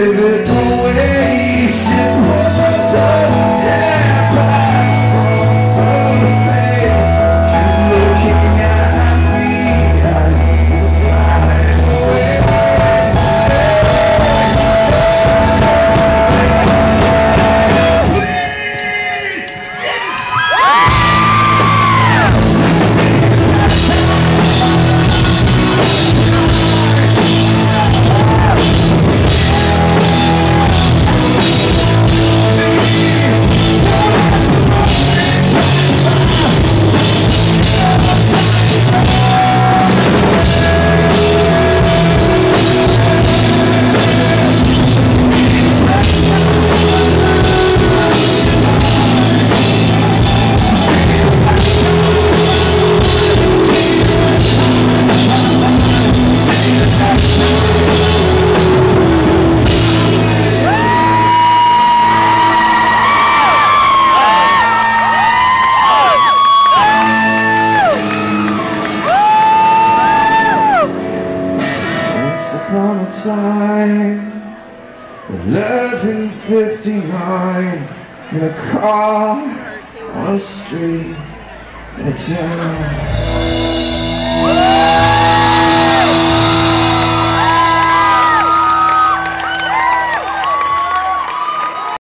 live it the way you should want up. Yeah, back from the face. She's looking at me as we fly away. Upon a time, 11:59, in a car, on a street, in a town.